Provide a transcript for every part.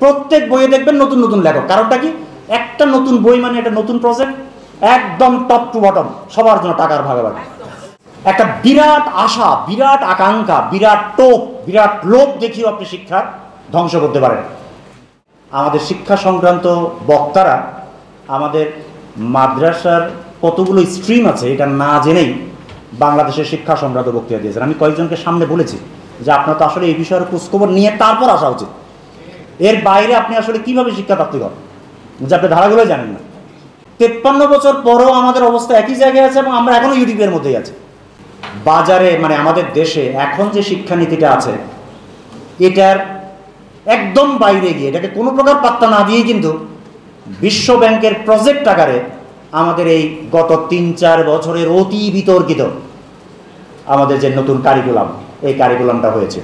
প্রত্যেক বইয়ে দেখবেন নতুন নতুন লেখক। কারণটা কি? একটা নতুন বই মানে একটা নতুন প্রজেক্ট, একদম টপ টু বটম সবার জন্য টাকার ভাগাভাগি, একটা বিরাট আশা, বিরাট আকাঙ্ক্ষা, বিরাট টোপ, বিরাট লোভ দেখিয়েও আপনি শিক্ষা ধ্বংস করতে পারেন। আমাদের শিক্ষা সংক্রান্ত বক্তারা আমাদের মাদ্রাসার কতগুলো স্ট্রিম আছে এটা না জেনেই বাংলাদেশের শিক্ষা সংক্রান্ত বক্তৃতা দিয়েছেন। আমি কয়েকজনকে সামনে বলেছি যে আপনার তো আসলে এই বিষয়ের খোঁজখবর নিয়ে তারপর আসা উচিত। এর বাইরে আপনি আসলে কিভাবে শিক্ষা প্রাপ্তি করেন যে আপনি ধারাগুলো জানেন না। 53 বছর পরেও আমাদের অবস্থা একই জায়গায় আছে এবং আমরা এখনো ইউটিউবের মধ্যেই আছি। বাজারে মানে আমাদের দেশে এখন যে শিক্ষানীতিটা আছে এটার একদম বাইরে গিয়ে এটাকে কোনো প্রকার পাত্তা না দিয়েই কিন্তু বিশ্ব ব্যাংকের প্রজেক্ট আকারে আমাদের এই গত 3-4 বছরের অতি বিতর্কিত আমাদের যে নতুন কারিকুলাম, এই কারিকুলামটা হয়েছে।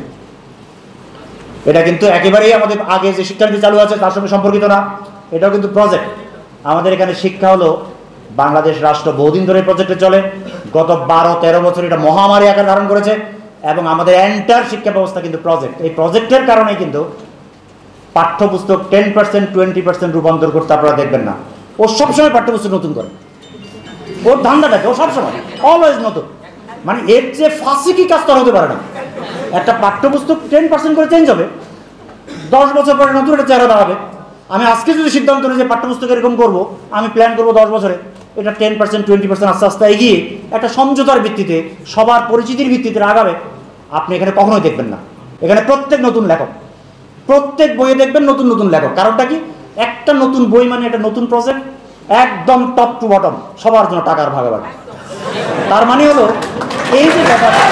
এটা কিন্তু একেবারেই আমাদের আগে যে শিক্ষানীতি চালু আছে তার সঙ্গে সম্পর্কিত না, এটাও কিন্তু প্রজেক্ট। আমাদের এখানে শিক্ষা হলো বাংলাদেশ রাষ্ট্র বহুদিন ধরে প্রজেক্টে চলে, গত 12-13 বছর এটা মহামারী আকার ধারণ করেছে এবং আমাদের এন্টার শিক্ষা ব্যবস্থা কিন্তু প্রজেক্ট। এই প্রজেক্টের কারণে কিন্তু পাঠ্যপুস্তক 10% 20% রূপান্তর করতে আপনারা দেখবেন না। ও সবসময় পাঠ্যপুস্তক নতুন করে, ওর ধান্দাটাকে ও সবসময় অলওয়েজ নতুন, মানে এর যে ফাঁসি কি কাজ হতে পারে না। একটা পাঠ্যপুস্তক 10% করে চেঞ্জ হবে, 10 বছর পরে নতুন একটা চেহারা দাঁড়াবে। আমি আজকে যদি সিদ্ধান্ত নিই যে পাঠ্যপুস্তক এরকম করবো, আমি প্ল্যান করবো 10 বছরে এটা 10% 20% আস্তে আস্তে এগিয়ে একটা সমঝোতার ভিত্তিতে সবার পরিচিতির ভিত্তিতে আগাবে। আপনি এখানে কখনোই দেখবেন না। এখানে প্রত্যেক নতুন লেখক, প্রত্যেক বইয়ে দেখবেন নতুন নতুন লেখক। কারণটা কি? একটা নতুন বই মানে একটা নতুন প্রজেক্ট, একদম টপ টু বটম সবার জন্য টাকার ভাগাভাগি। তার মানে হলো এই যে ব্যাপারটা,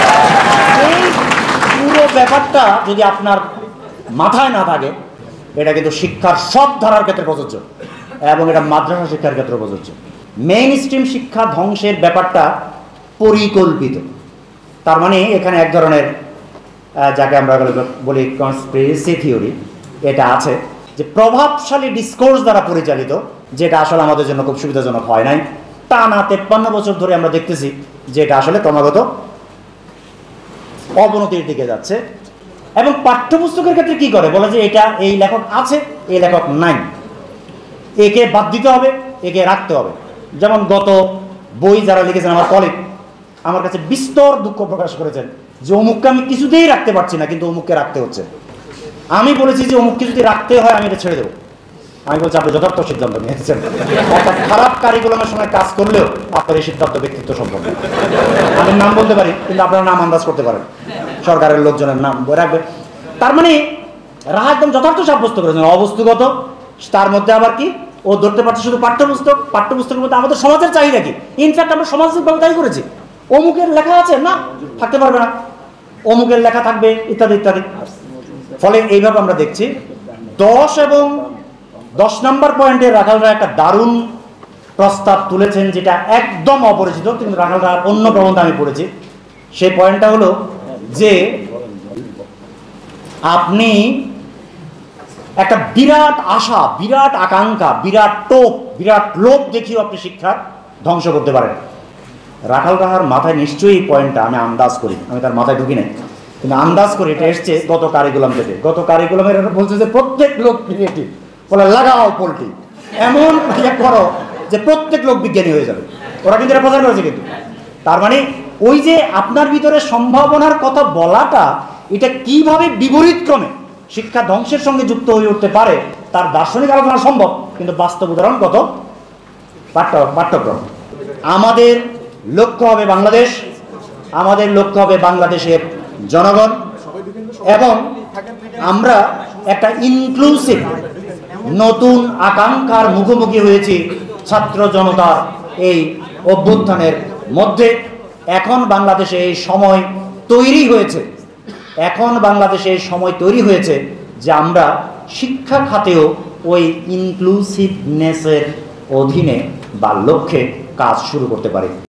এই পুরো ব্যাপারটা যদি আপনার মাথায় না থাকে, এটা কিন্তু শিক্ষার সব ধারার ক্ষেত্রে প্রযোজ্য এবং এটা মাদ্রাসা শিক্ষার ক্ষেত্রে প্রযোজ্য। মেইন স্ট্রিম শিক্ষা ধ্বংসের ব্যাপারটা পরিকল্পিত। তার মানে এখানে এক ধরনের যাকে আমরা বলি কনস্পিরেসি থিওরি এটা আছে, যে প্রভাবশালী ডিসকোর্স দ্বারা পরিচালিত, যেটা আসলে আমাদের জন্য খুব সুবিধাজনক হয় নাই। টানা 53 বছর ধরে আমরা দেখতেছি যে এটা আসলে ক্রমাগত অবনতির দিকে যাচ্ছে। এবং পাঠ্যপুস্তকের ক্ষেত্রে কি করে, বলে যে এটা এই লেখক আছে, এই লেখক নাই, একে বাদ দিতে হবে, একে রাখতে হবে। যেমন গত বই যারা লিখেছেন আমার কলিগ আমার কাছে বিস্তর দুঃখ প্রকাশ করেছেন যে অমুককে আমি কিছুতেই রাখতে পারছি না, কিন্তু অমুককে রাখতে হচ্ছে। আমি বলেছি যে অমুককে যদি রাখতে হয় আমি এটা ছেড়ে দেবো। আমি বলছি আপনি যথার্থ সিদ্ধান্ত নিয়েছেন। একটা খারাপ কারিকুলামের সময় কাজ করলেও আপনার এই সিদ্ধান্ত ব্যক্তিত্ব সম্পন্ন। আমি নাম বলতে পারি কিন্তু আপনারা নাম আন্দাজ করতে পারেন, সরকারের লোকজনের নাম রাখবে। তার মানে রাহা একদম যথার্থ সাব্যস্ত করেছেন, অবস্তুগত। তার মধ্যে আবার কি ও ধরতে পারছে শুধু পাঠ্যপুস্তক, পাঠ্যপুস্তকের মধ্যে আমাদের সমাজের চাহিদা কি। ইনফ্যাক্ট আমরা সামাজিকভাবে তাই করেছি, অমুকের লেখা আছে না থাকতে পারবে না, অমুকের লেখা থাকবে ইত্যাদি ইত্যাদি। ফলে এইভাবে আমরা দেখছি 10 এবং 10 নম্বর পয়েন্টে রাখালরা একটা দারুণ প্রস্তাব তুলেছেন, যেটা একদম অপরিচিত, কিন্তু রাখালরা অন্য প্রবন্ধ আমি পড়েছি। সেই পয়েন্টটা হলো যে আপনি একটা বিরাট আশা, বিরাট আকাঙ্ক্ষা, বিরাট টোপ, বিরাট লোভ দেখিয়েও আপনি শিক্ষা ধ্বংস করতে পারেন। রাখাল রাহার মাথায় নিশ্চয়ই পয়েন্টটা, আমি আন্দাজ করি, আমি তার মাথায় ঢুকি নাই, কিন্তু আন্দাজ করি এটা এসছে গত কারিকুলাম থেকে। গত কারিকুলামের বলছে যে প্রত্যেক লোক ক্রিয়েটিভ, বলে লাগাও পোল্ট্রি, এমন করো যে প্রত্যেক লোক বিজ্ঞানী হয়ে যাবে। ওরা কিন্তু এটা প্রচার করেছে। কিন্তু তার মানে ওই যে আপনার ভিতরে সম্ভাবনার কথা বলাটা, এটা কিভাবে বিপরীত ক্রমে শিক্ষা ধ্বংসের সঙ্গে যুক্ত হয়ে উঠতে পারে তার দার্শনিক আলোচনা সম্ভব, কিন্তু বাস্তব উদাহরণ কত পাঠ্যক্রম। আমাদের লক্ষ্য হবে বাংলাদেশ, আমাদের লক্ষ্য হবে বাংলাদেশের জনগণ, এবং আমরা একটা ইনক্লুসিভ নতুন আকাঙ্ক্ষার মুখোমুখি হয়েছি ছাত্র জনতার এই অভ্যুত্থানের মধ্যে। এখন বাংলাদেশে এই সময় তৈরি হয়েছে, এখন বাংলাদেশে এই সময় তৈরি হয়েছে যে আমরা শিক্ষা খাতেও ওই ইনক্লুসিভনেসের অধীনে বা লক্ষ্যে কাজ শুরু করতে পারি।